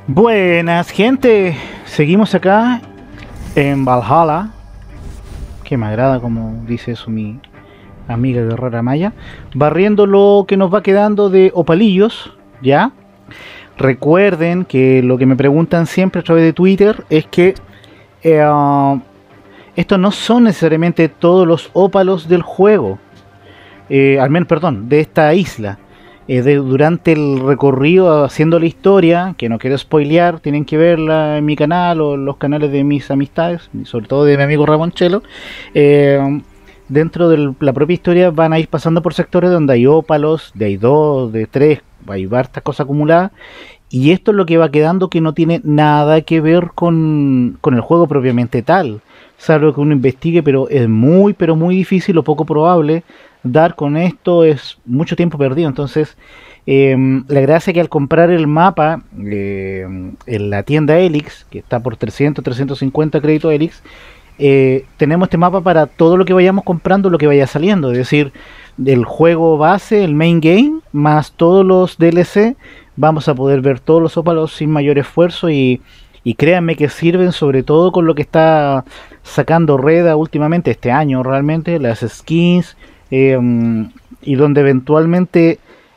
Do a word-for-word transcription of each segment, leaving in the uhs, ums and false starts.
Buenas, gente. Seguimos acá en Valhalla, que me agrada como dice eso mi amiga guerrera maya, barriendo lo que nos va quedando de opalillos, ¿ya? Recuerden que lo que me preguntan siempre a través de Twitter es que eh, uh, estos no son necesariamente todos los ópalos del juego, eh, al menos, perdón, de esta isla. Eh, de, durante el recorrido haciendo la historia, que no quiero spoilear, tienen que verla en mi canal o en los canales de mis amistades, sobre todo de mi amigo Ramonchelo. Eh, dentro de la propia historia van a ir pasando por sectores donde hay ópalos, de hay dos, de tres, hay hartas cosas acumuladas. Y esto es lo que va quedando, que no tiene nada que ver con, con el juego propiamente tal. Salvo que uno investigue, pero es muy, pero muy difícil o poco probable dar con esto, es mucho tiempo perdido. Entonces, eh, la gracia es que al comprar el mapa eh, en la tienda Helix, que está por trescientos, trescientos cincuenta créditos Helix, eh, tenemos este mapa para todo lo que vayamos comprando, lo que vaya saliendo. Es decir, del juego base, el main game, más todos los D L C, vamos a poder ver todos los ópalos sin mayor esfuerzo y, y créanme que sirven, sobre todo con lo que está sacando Reda últimamente, este año realmente, las skins, eh, y donde eventualmente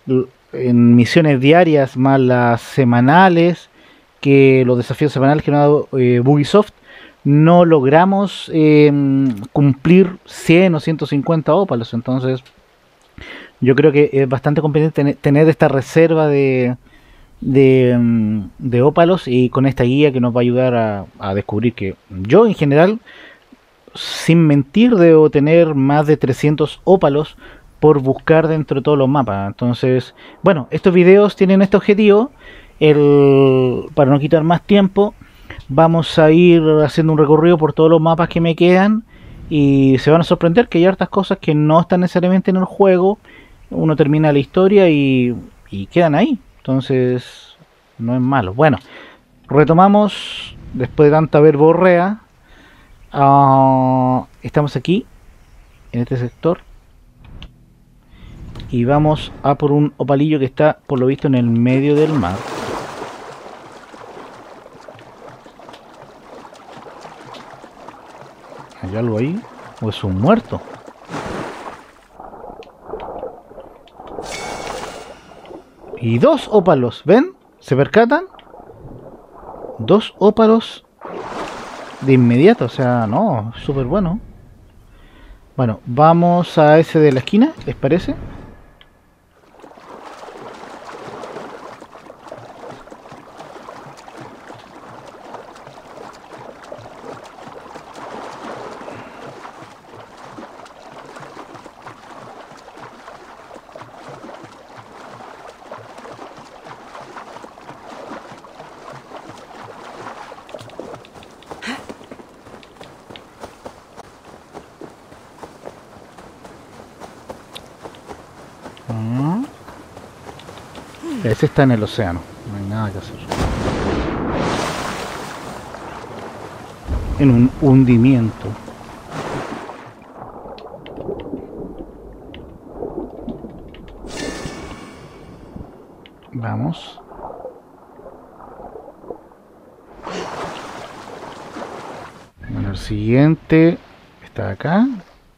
en misiones diarias más las semanales, que los desafíos semanales que nos ha dado eh, Ubisoft, no logramos eh, cumplir cien o ciento cincuenta ópalos. Entonces yo creo que es bastante conveniente tener, tener esta reserva de, de, de ópalos, y con esta guía que nos va a ayudar a, a descubrir que yo en general, sin mentir, debo tener más de trescientos ópalos por buscar dentro de todos los mapas. Entonces, bueno, estos videos tienen este objetivo. El, para no quitar más tiempo, vamos a ir haciendo un recorrido por todos los mapas que me quedan, y se van a sorprender que hay hartas cosas que no están necesariamente en el juego. Uno termina la historia y, y quedan ahí. Entonces, no es malo. Bueno, retomamos después de tanta verborrea. Uh, estamos aquí en este sector y vamos a por un opalillo que está por lo visto en el medio del mar. ¿Hay algo ahí? ¿O es un muerto? Y dos ópalos, ¿ven? ¿Se percatan? Dos ópalos de inmediato, o sea, no, súper bueno. Bueno, vamos a ese de la esquina, ¿les parece? Ese está en el océano, no hay nada que hacer. En un hundimiento. Vamos. Bueno, el siguiente está acá.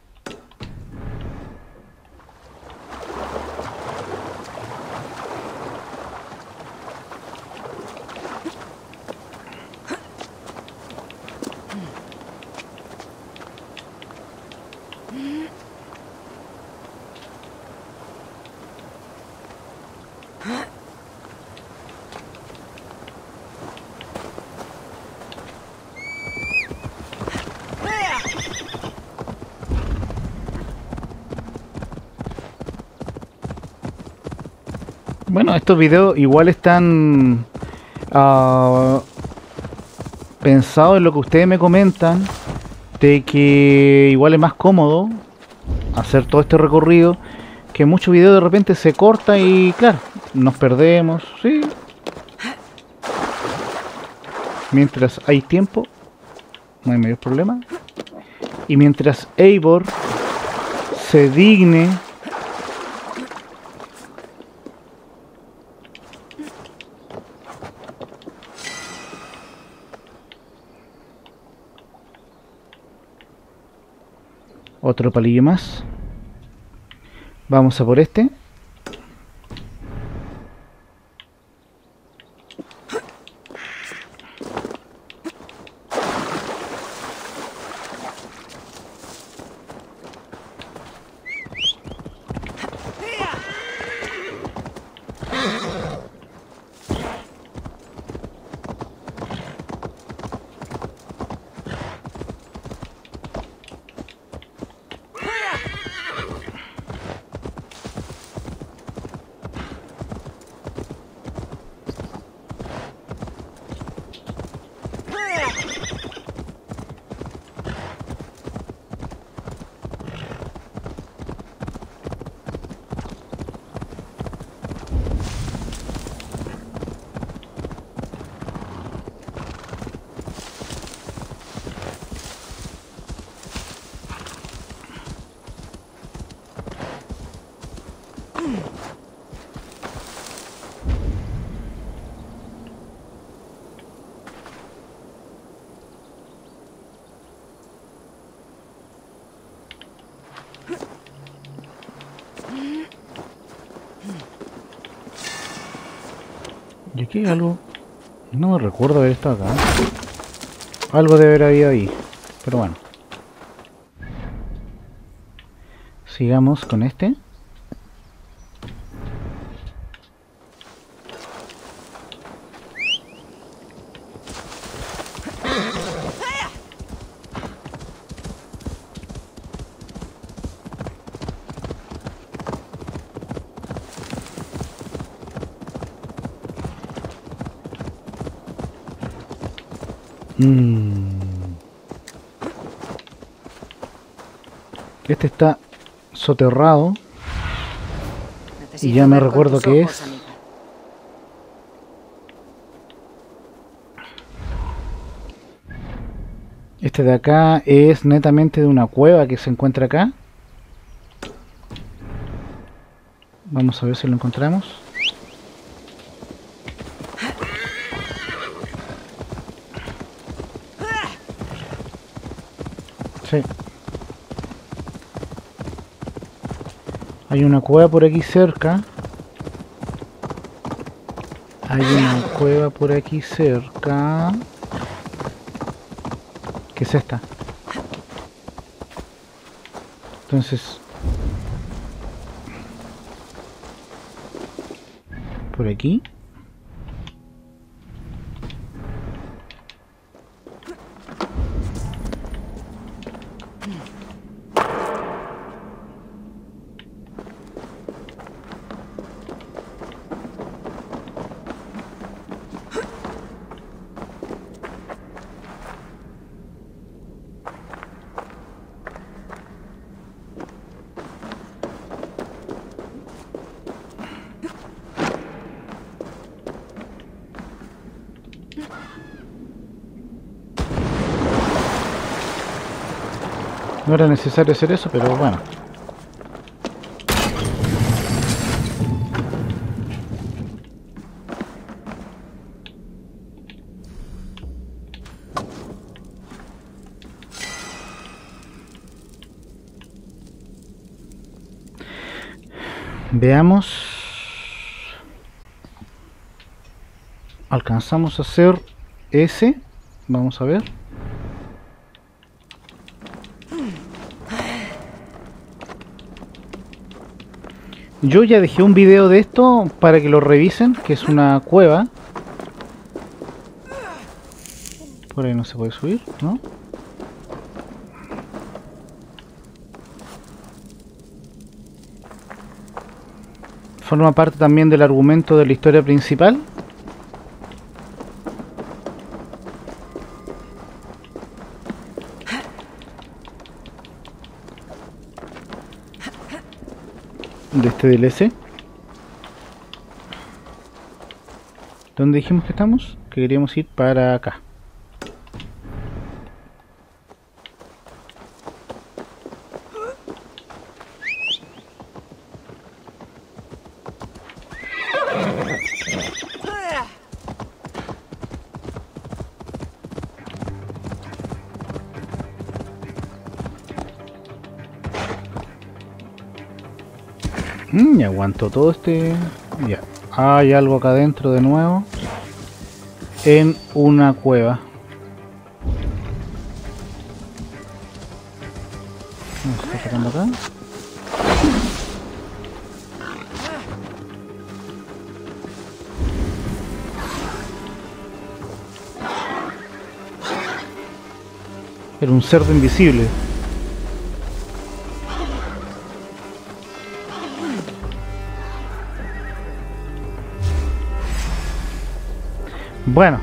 Bueno, estos videos igual están uh, pensados en lo que ustedes me comentan, de que igual es más cómodo hacer todo este recorrido, que muchos videos de repente se corta y claro, nos perdemos, sí. Mientras hay tiempo, no hay mayor problema. Y mientras Eivor se digne Otro palillo más. Vamos a por este. Y aquí hay algo. No me recuerdo haber estado acá. Algo debe haber habido ahí. Pero bueno. Sigamos con este. Mm. Este está soterrado. Necesito y ya me ver con recuerdo tus qué ojos, es. amiga. Este de acá es netamente de una cueva que se encuentra acá. Vamos a ver si lo encontramos. Sí. Hay una cueva por aquí cerca. Hay una cueva por aquí cerca. ¿Qué es esta? Entonces... por aquí. No era necesario hacer eso, pero bueno. Veamos. Alcanzamos a hacer ese. Vamos a ver. Yo ya dejé un video de esto para que lo revisen, que es una cueva. Por ahí no se puede subir, ¿no? Forma parte también del argumento de la historia principal. De este D L C. ¿Dónde dijimos que estamos? Que queríamos ir para acá. Mm, y aguanto todo este... Ya. Hay algo acá adentro de nuevo. En una cueva. ¿Qué está sacando acá? Era un cerdo invisible. Bueno,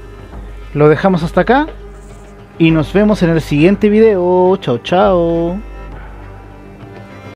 lo dejamos hasta acá y nos vemos en el siguiente video. Chao, chao.